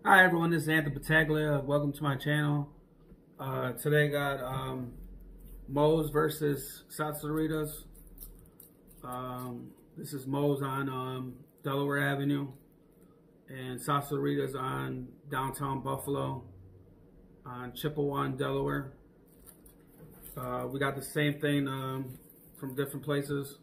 Hi everyone, this is Anthony Battaglia. Welcome to my channel. Today got Moe's versus Salsaritas. This is Moe's on Delaware Avenue, and Salsaritas on downtown Buffalo on Chippewa, Delaware. We got the same thing from different places.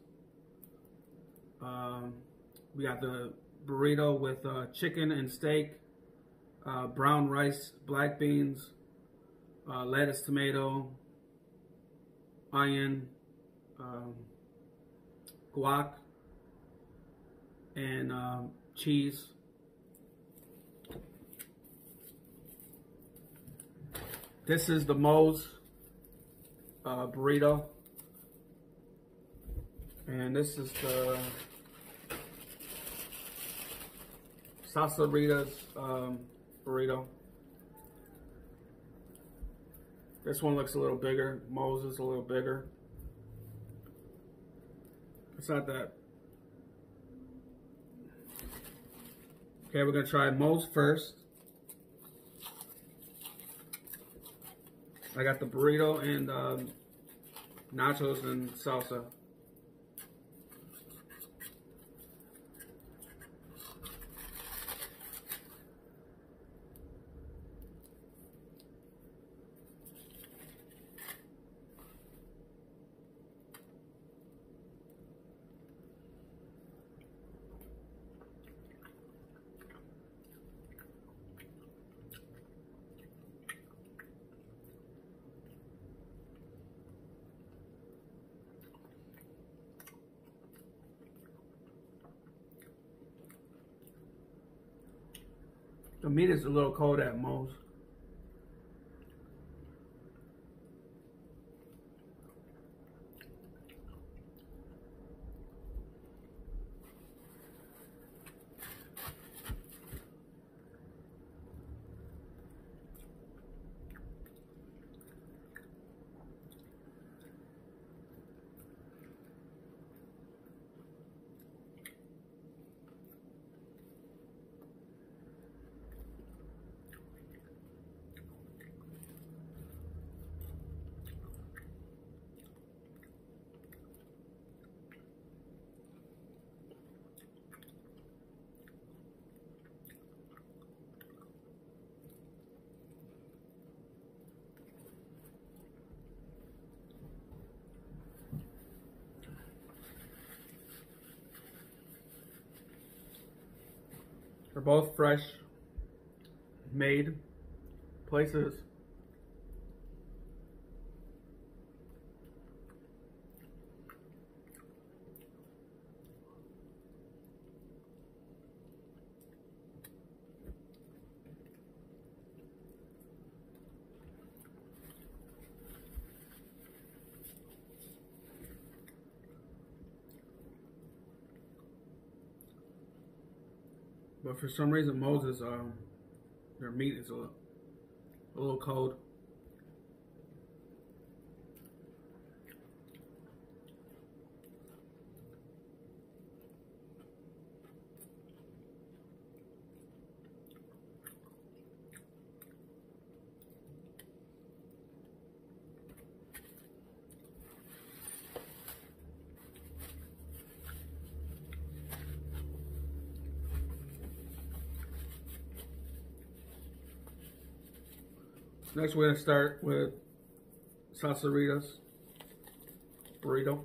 We got the burrito with chicken and steak. Brown rice, black beans, lettuce, tomato, onion, guac, and cheese. This is the Moe's burrito, and this is the Salsarita's burrito. This one looks a little bigger. Moe's is a little bigger. It's not that. Okay, we're gonna try Moe's first. I got the burrito and nachos and salsa. The meat is a little cold at Moe's. They're both fresh made places. But for some reason, Moe's their meat is a little cold. Next, we're gonna start with Salsarita's burrito.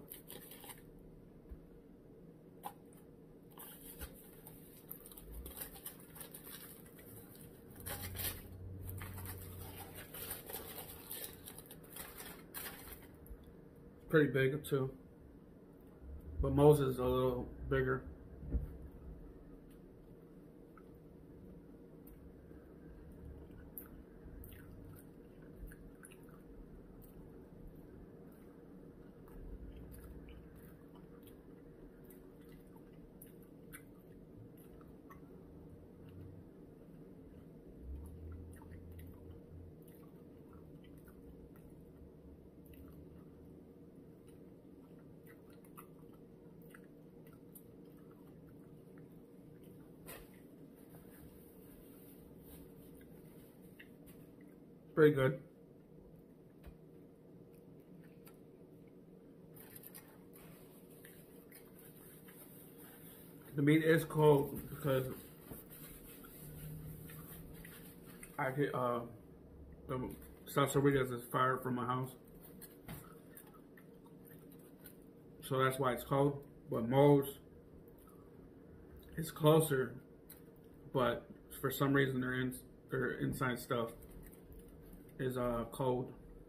Pretty big too, but Moe's is a little bigger. Pretty good. The meat is cold because I get the Salsaritas is fired from my house, so that's why it's cold. But Moe's is closer, but for some reason their inside stuff is cold.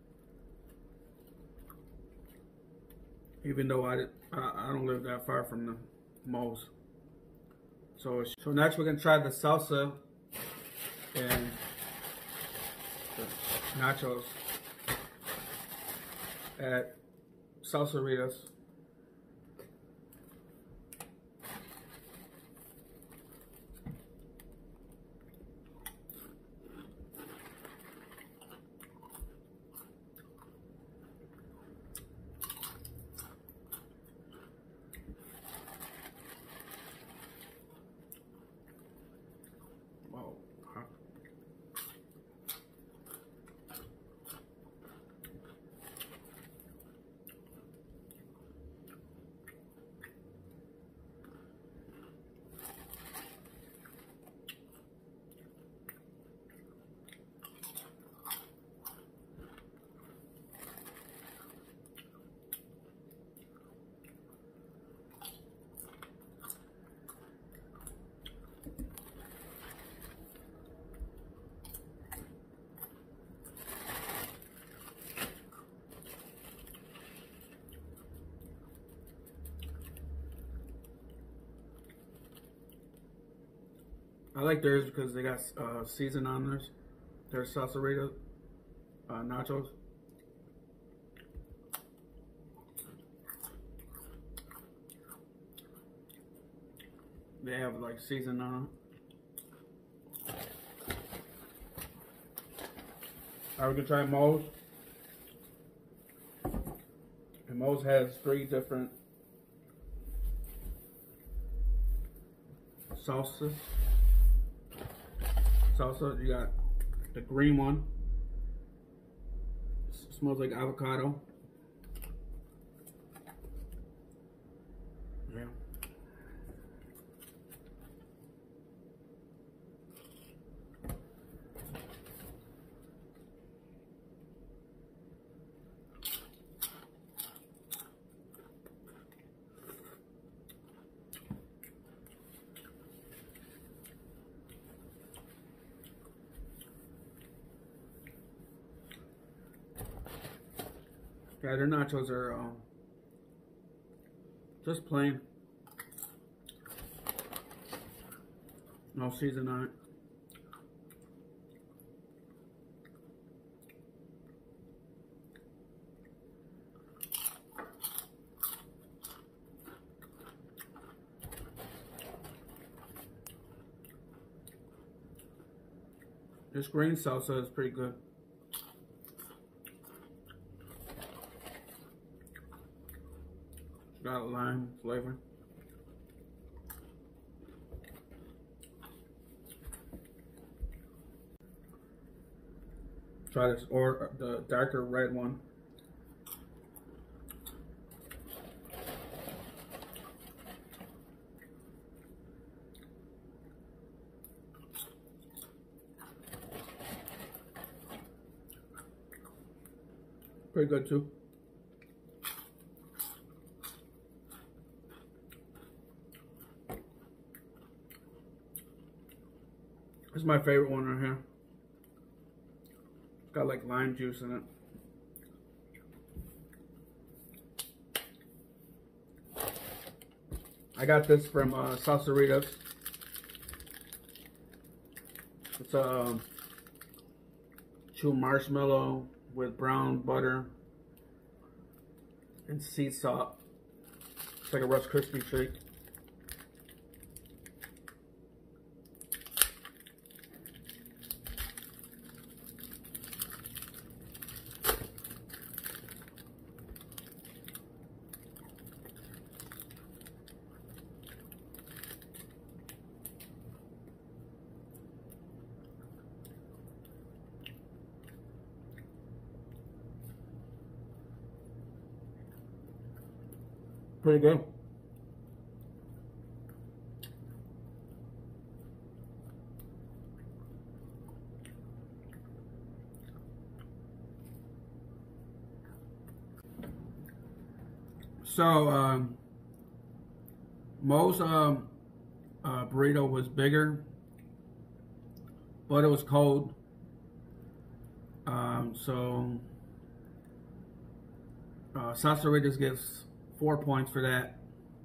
Even though I don't live that far from the Moe's. So next we're gonna try the salsa and the nachos at Salsaritas. I like theirs because they got season on theirs. Their Salsarita nachos. They have like season on them. Alright, we're gonna try Moe's. And Moe's has 3 different salsas. Salsa, you got the green one. It smells like avocado. Yeah. Yeah, their nachos are just plain. No season on it. This green salsa is pretty good. Got a lime flavor. Try this, or the darker red one. Pretty good too. This is my favorite one right here. It's got like lime juice in it. I got this from Salsaritas. It's a chewed marshmallow with brown butter and sea salt. It's like a Rice Krispie treat. Pretty good. So, Mo's burrito was bigger, but it was cold. So Salsarita gets 4 points for that.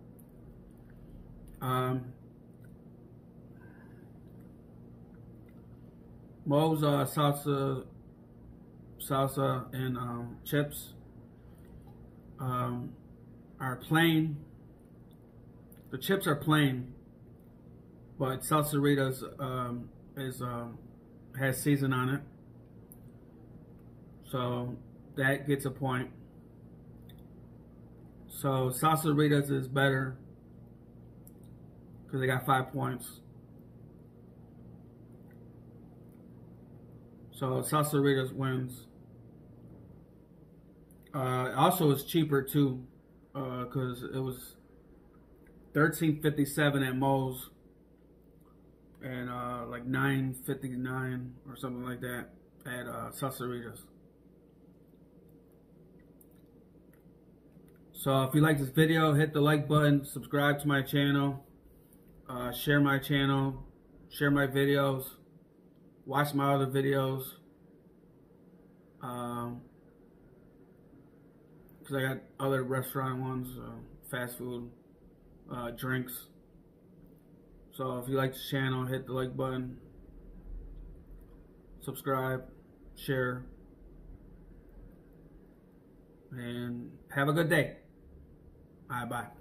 Mo's salsa and chips are plain. The chips are plain, but Salsarita's has season on it, so that gets a point. So Salsarita's is better because they got 5 points. So Salsarita's wins. Also, it's cheaper too, because it was $13.57 at Mo's and like $9.59 or something like that at Salsarita's. So if you like this video, hit the like button, subscribe to my channel, share my channel, share my videos, watch my other videos. Because I got other restaurant ones, fast food, drinks. So if you like the channel, hit the like button, subscribe, share, and have a good day. Bye.